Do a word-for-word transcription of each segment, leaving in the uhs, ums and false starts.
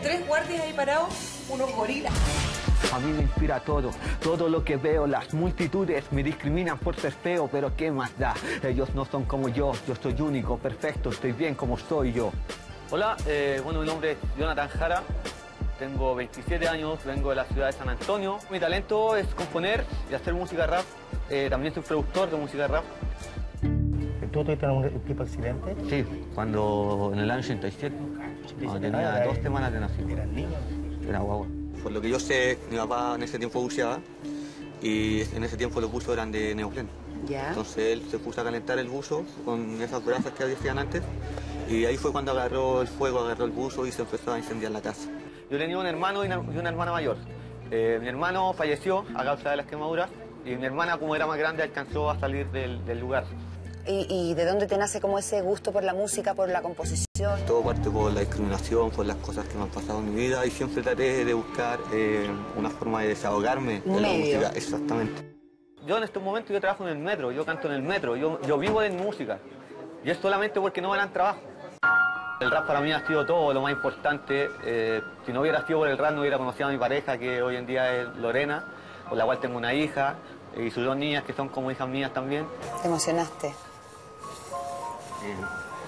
tres guardias ahí parados, unos gorilas. A mí me inspira todo, todo lo que veo, las multitudes me discriminan por ser feo, pero ¿qué más da? Ellos no son como yo, yo soy único, perfecto, estoy bien como soy yo. Hola, eh, bueno, mi nombre es Jonathan Jara, tengo veintisiete años, vengo de la ciudad de San Antonio. Mi talento es componer y hacer música rap, eh, también soy productor de música rap. ¿Tú tuviste algún tipo de accidente? Sí, cuando en el año ochenta y siete, cuando tenía dos semanas de nacido. ¿Eras niño? Era guagua. Por lo que yo sé, mi papá en ese tiempo buceaba y en ese tiempo los buzos eran de neopren. ¿Ya? Entonces él se puso a calentar el buzo con esas brasas que decían antes y ahí fue cuando agarró el fuego, agarró el buzo y se empezó a incendiar la casa. Yo tenía un hermano y una, y una hermana mayor. Eh, mi hermano falleció a causa de las quemaduras y mi hermana, como era más grande, alcanzó a salir del, del lugar. ¿Y, ¿Y de dónde te nace como ese gusto por la música, por la composición? Todo parte por la discriminación, por las cosas que me han pasado en mi vida y siempre traté de buscar eh, una forma de desahogarme Un de la medio. música. Exactamente. Yo en estos momentos yo trabajo en el metro, yo canto en el metro, yo, yo vivo de música y es solamente porque no me dan trabajo. El rap para mí ha sido todo lo más importante. Eh, si no hubiera sido por el rap no hubiera conocido a mi pareja, que hoy en día es Lorena, con la cual tengo una hija y sus dos niñas que son como hijas mías también. ¿Te emocionaste? Eh,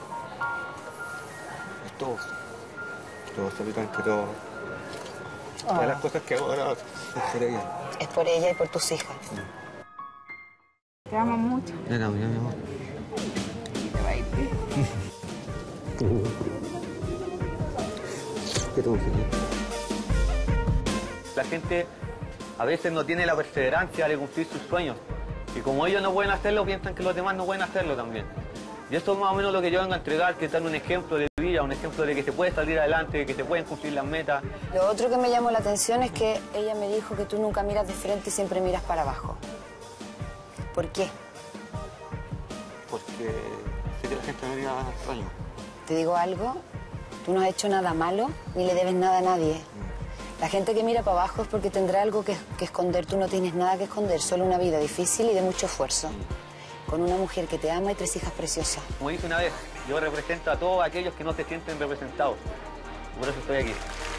es todo. Todo, absolutamente todo. Oh. Todas las cosas que hago ahora son por ella. Es por ella y por tus hijas. Te amo mucho. Era mi amor. Y te va a ir bien. ¿Qué te emocionó? La gente a veces no tiene la perseverancia de cumplir sus sueños y como ellos no pueden hacerlo, piensan que los demás no pueden hacerlo también. Y esto es más o menos lo que yo vengo a entregar, que es dar un ejemplo de vida, un ejemplo de que se puede salir adelante, de que se pueden cumplir las metas. Lo otro que me llamó la atención es que ella me dijo que tú nunca miras de frente y siempre miras para abajo. ¿Por qué? Porque sé que la gente me mira extraño. ¿Te digo algo? Tú no has hecho nada malo ni le debes nada a nadie. La gente que mira para abajo es porque tendrá algo que, que esconder. Tú no tienes nada que esconder, solo una vida difícil y de mucho esfuerzo. Con una mujer que te ama y tres hijas preciosas. Como dije una vez, yo represento a todos aquellos que no se sienten representados. Por eso estoy aquí.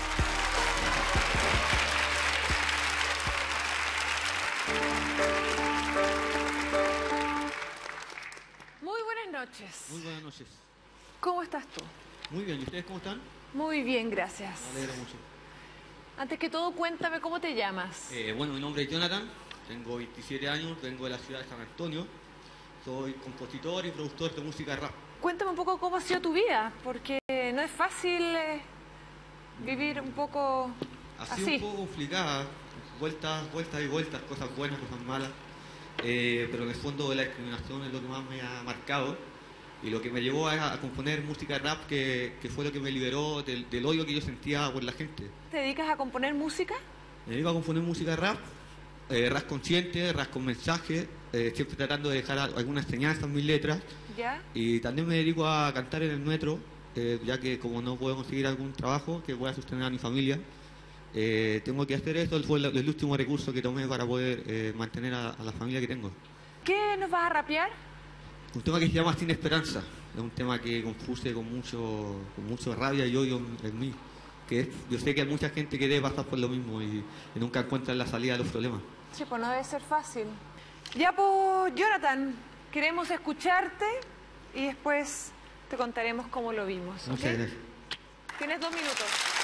Muy buenas noches. Muy buenas noches. ¿Cómo estás tú? Muy bien, ¿y ustedes cómo están? Muy bien, gracias. Me alegro mucho. Antes que todo, cuéntame cómo te llamas. Eh, bueno, mi nombre es Jonathan, tengo veintisiete años, vengo de la ciudad de San Antonio. Soy compositor y productor de música rap. Cuéntame un poco cómo ha sido tu vida, porque no es fácil eh, vivir un poco Ha sido así. un poco complicada, vueltas, vueltas y vueltas, cosas buenas, cosas malas. Eh, pero en el fondo la discriminación es lo que más me ha marcado y lo que me llevó a, a componer música rap, que, que fue lo que me liberó del, del odio que yo sentía por la gente. ¿Te dedicas a componer música? Me dedico a componer música rap, eh, rap consciente, rap con mensaje, eh, siempre tratando de dejar alguna enseñanza en mis letras. ¿Ya? Y también me dedico a cantar en el metro, eh, ya que como no puedo conseguir algún trabajo que pueda sostener a mi familia, eh, tengo que hacer esto. Fue el, el último recurso que tomé para poder eh, mantener a, a la familia que tengo. ¿Qué nos vas a rapear? Un tema que se llama Sin Esperanza, es un tema que compuse con mucho, con mucho rabia y odio en, en mí. Que es, yo sé que hay mucha gente que debe pasar por lo mismo y, y nunca encuentra la salida de los problemas. Sí, pues no debe ser fácil. Ya, pues, Jonathan, queremos escucharte y después te contaremos cómo lo vimos. ¿Ok? Muchas gracias. Tienes dos minutos.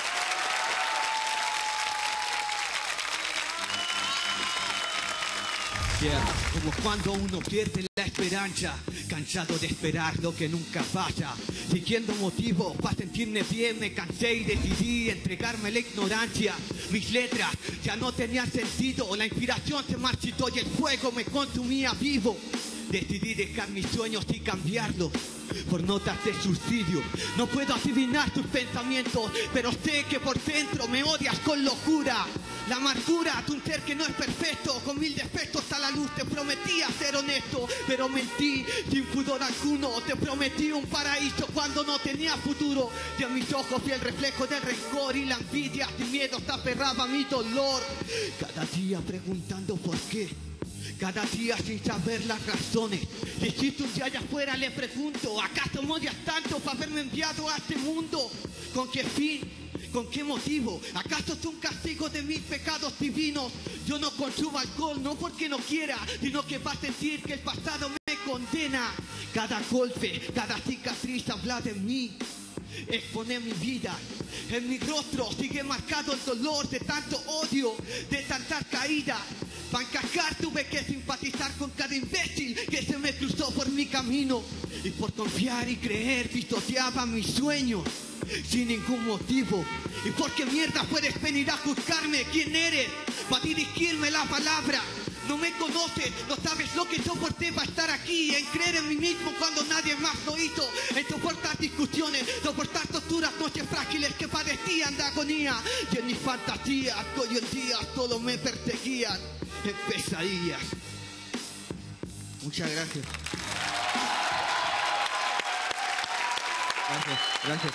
Yeah. Como cuando uno pierde la esperanza, cansado de esperar lo que nunca pasa, siguiendo motivos para sentirme bien, me cansé y decidí entregarme a la ignorancia. Mis letras ya no tenían sentido, la inspiración se marchitó y el fuego me consumía vivo. Decidí dejar mis sueños y cambiarlos por notas de suicidio. No puedo adivinar tus pensamientos, pero sé que por dentro me odias con locura. La amargura de un ser que no es perfecto, con mil defectos a la luz. Te prometía ser honesto, pero mentí sin pudor alguno. Te prometí un paraíso cuando no tenía futuro, y en mis ojos vi el reflejo del rencor y la envidia. Sin miedo te aferraba mi dolor, cada día preguntando por qué, cada día sin saber las razones. Si existe un día allá afuera, le pregunto, ¿acaso me odias tanto para haberme enviado a este mundo? ¿Con qué fin? ¿Con qué motivo? ¿Acaso es un castigo de mis pecados divinos? Yo no consumo alcohol, no porque no quiera, sino que va a sentir que el pasado me condena. Cada golpe, cada cicatriz habla de mí. Exponer mi vida, en mi rostro sigue marcado el dolor de tanto odio, de tantas caídas. Para encajar tuve que simpatizar con cada imbécil que se me cruzó por mi camino. Y por confiar y creer pisoteaba mis sueños sin ningún motivo. ¿Y por qué mierda puedes venir a juzgarme? ¿Quién eres? Para dirigirme la palabra. No me conoces, no sabes lo que soporté para estar aquí, en creer en mí mismo cuando nadie más lo hizo, en soportar discusiones, soportar torturas, noches frágiles que padecían de agonía, y en mis fantasías que hoy en día solo me perseguían en pesadillas. Muchas gracias. Gracias, gracias.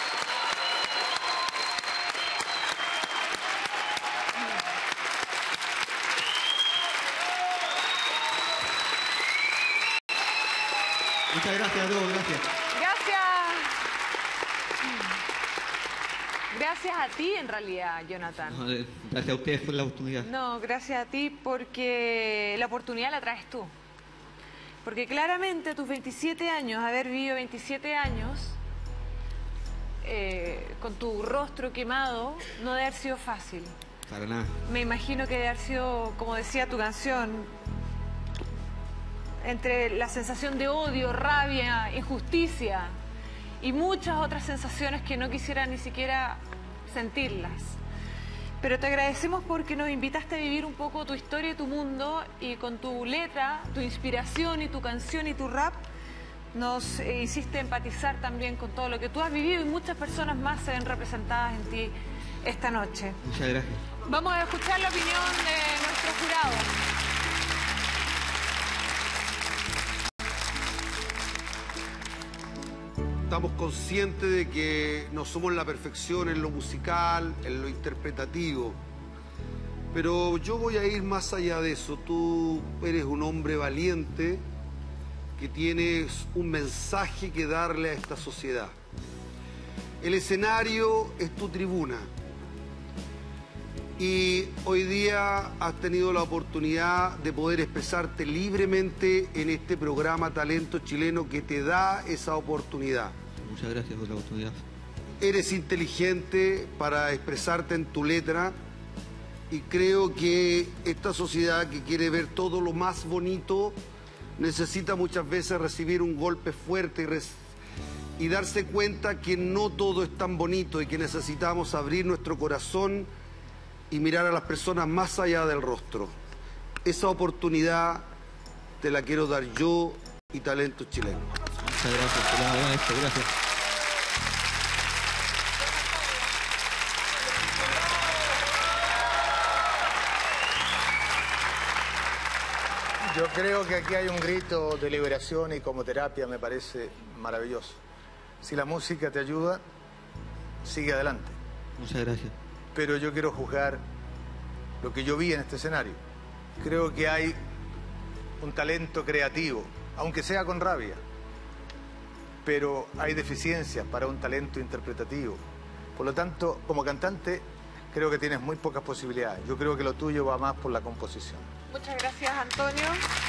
Muchas gracias a todos, gracias. Gracias. Gracias a ti, en realidad, Jonathan. Gracias a ustedes por la oportunidad. No, gracias a ti porque la oportunidad la traes tú. Porque claramente a tus veintisiete años, haber vivido veintisiete años eh, con tu rostro quemado, no debe haber sido fácil. Para nada. Me imagino que debe haber sido, como decía tu canción, entre la sensación de odio, rabia, injusticia y muchas otras sensaciones que no quisiera ni siquiera sentirlas. Pero te agradecemos porque nos invitaste a vivir un poco tu historia y tu mundo, y con tu letra, tu inspiración y tu canción y tu rap nos eh, hiciste empatizar también con todo lo que tú has vivido, y muchas personas más se ven representadas en ti esta noche. Muchas gracias. Vamos a escuchar la opinión de nuestro jurado. Estamos conscientes de que no somos la perfección en lo musical, en lo interpretativo. Pero yo voy a ir más allá de eso. Tú eres un hombre valiente que tienes un mensaje que darle a esta sociedad. El escenario es tu tribuna. Y hoy día has tenido la oportunidad de poder expresarte libremente en este programa Talento Chileno que te da esa oportunidad. Muchas gracias por la oportunidad. Eres inteligente para expresarte en tu letra y creo que esta sociedad que quiere ver todo lo más bonito necesita muchas veces recibir un golpe fuerte y res y darse cuenta que no todo es tan bonito y que necesitamos abrir nuestro corazón y mirar a las personas más allá del rostro. Esa oportunidad te la quiero dar yo y Talento Chileno. Muchas gracias, te lo agradezco, gracias. Yo creo que aquí hay un grito de liberación y como terapia me parece maravilloso. Si la música te ayuda, sigue adelante. Muchas gracias. Pero yo quiero juzgar lo que yo vi en este escenario. Creo que hay un talento creativo, aunque sea con rabia, pero hay deficiencias para un talento interpretativo. Por lo tanto, como cantante, creo que tienes muy pocas posibilidades. Yo creo que lo tuyo va más por la composición. Muchas gracias, Antonio.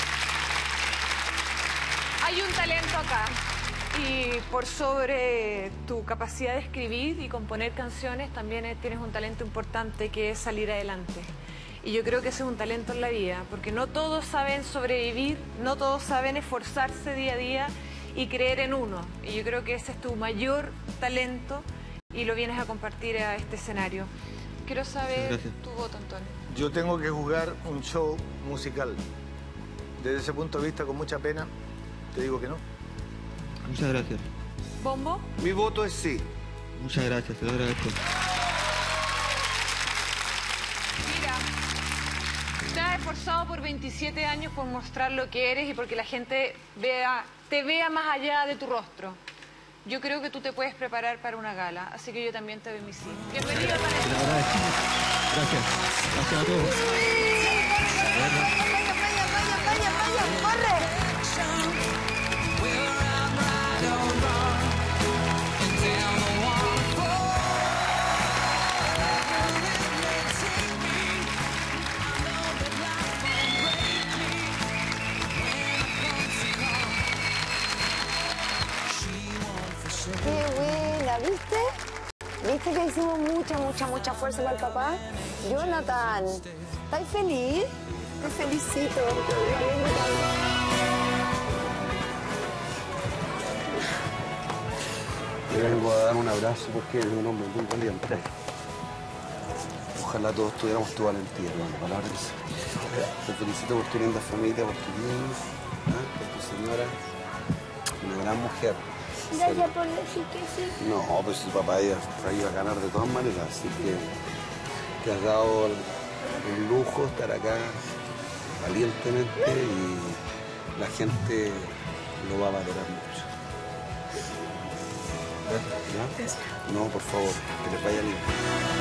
Hay un talento acá. Y por sobre tu capacidad de escribir y componer canciones, también tienes un talento importante que es salir adelante. Y yo creo que ese es un talento en la vida, porque no todos saben sobrevivir, no todos saben esforzarse día a día y creer en uno. Y yo creo que ese es tu mayor talento y lo vienes a compartir a este escenario. Quiero saber tu voto, Antonio. Yo tengo que juzgar un show musical. Desde ese punto de vista, con mucha pena, te digo que no. Muchas gracias. ¿Bombo? Mi voto es sí. Muchas gracias, te lo agradezco. Mira, te has esforzado por veintisiete años por mostrar lo que eres y porque la gente vea, te vea más allá de tu rostro. Yo creo que tú te puedes preparar para una gala, así que yo también te doy mi sí. Bienvenido a Talento. Te lo agradezco. Gracias. Gracias a todos. ¡Vaya, vaya, vaya, vaya, vaya! ¡Corre! ¿Viste que hicimos mucha, mucha, mucha fuerza para el papá? Jonathan, ¿estás feliz? Te felicito. Me alegro tanto. Le vengo a dar un abrazo porque es un hombre muy valiente. Ojalá todos tuviéramos tu valentía, hermano. Palabras que sí. Te felicito por tu linda familia, por tu niño, ¿ah? Por tu señora. Una gran mujer. Gracias por decir que sí. No, pues su papá iba, iba a ganar de todas maneras, así que te has dado el, el lujo de estar acá valientemente y la gente lo va a valorar mucho. ¿Ya? No, por favor, que les vaya bien.